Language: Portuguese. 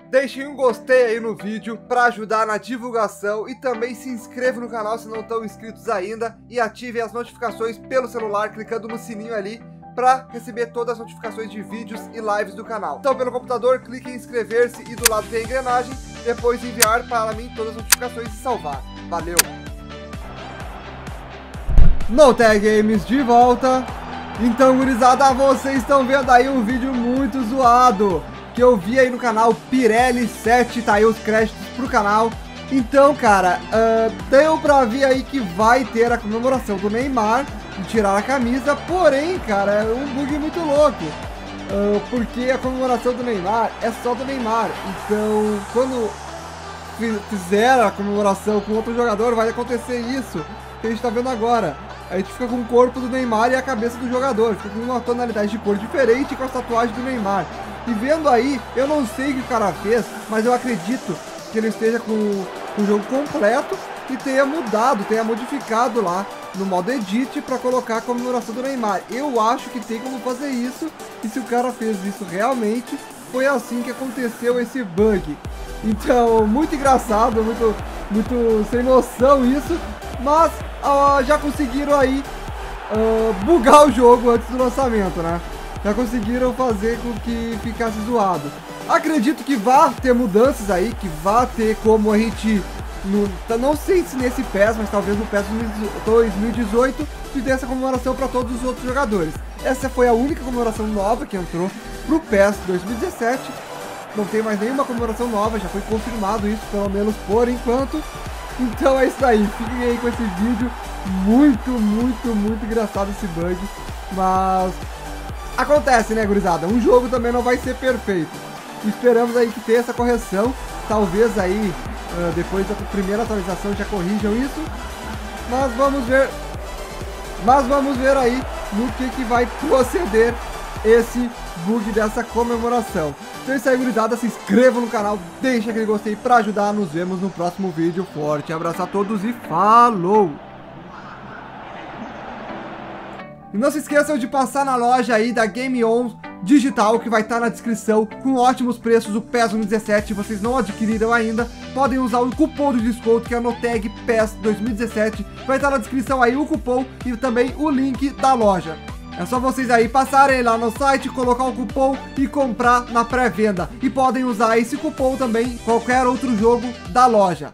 deixem um gostei aí no vídeo para ajudar na divulgação e também se inscrevam no canal se não estão inscritos ainda e ativem as notificações pelo celular clicando no sininho ali para receber todas as notificações de vídeos e lives do canal. Então pelo computador clique em inscrever-se e do lado tem a engrenagem, depois enviar para mim todas as notificações e salvar. Valeu! NoTag Games de volta. Então, gurizada, vocês estão vendo aí um vídeo muito zoado que eu vi aí no canal Pirelli 7, tá aí os créditos pro canal. Então, cara, deu pra ver aí que vai ter a comemoração do Neymar de tirar a camisa, porém, cara, é um bug muito louco, porque a comemoração do Neymar é só do Neymar. Então, quando fizer a comemoração com outro jogador, vai acontecer isso que a gente tá vendo agora. A gente fica com o corpo do Neymar e a cabeça do jogador, fica com uma tonalidade de cor diferente com a tatuagem do Neymar. E vendo aí, eu não sei o que o cara fez, mas eu acredito que ele esteja com o jogo completo e tenha mudado, tenha modificado lá no modo edit para colocar a comemoração do Neymar. Eu acho que tem como fazer isso, e se o cara fez isso realmente, foi assim que aconteceu esse bug. Então, muito engraçado, muito sem noção isso, mas já conseguiram aí bugar o jogo antes do lançamento, né? Já conseguiram fazer com que ficasse zoado. Acredito que vai ter mudanças aí, que vai ter como a gente, não sei se nesse PES, mas talvez no PES 2018, que dê essa comemoração para todos os outros jogadores. Essa foi a única comemoração nova que entrou pro PES 2017. Não tem mais nenhuma comemoração nova, já foi confirmado isso, pelo menos por enquanto. Então é isso aí, fiquem aí com esse vídeo, muito engraçado esse bug, mas acontece, né, gurizada? Um jogo também não vai ser perfeito. Esperamos aí que tenha essa correção, talvez aí, depois da primeira atualização já corrijam isso, mas vamos ver aí no que vai proceder esse bug dessa comemoração. Então é isso aí, gurizada, se inscrevam no canal, deixa aquele gostei pra ajudar, nos vemos no próximo vídeo. Forte abraço a todos e falou! E não se esqueçam de passar na loja aí da Game On Digital, que vai estar na descrição, com ótimos preços. O PES 2017, se vocês não adquiriram ainda, podem usar o cupom de desconto, que é NoTag PES 2017. Vai estar na descrição aí o cupom e também o link da loja. É só vocês aí passarem lá no site, colocar o cupom e comprar na pré-venda. E podem usar esse cupom também em qualquer outro jogo da loja.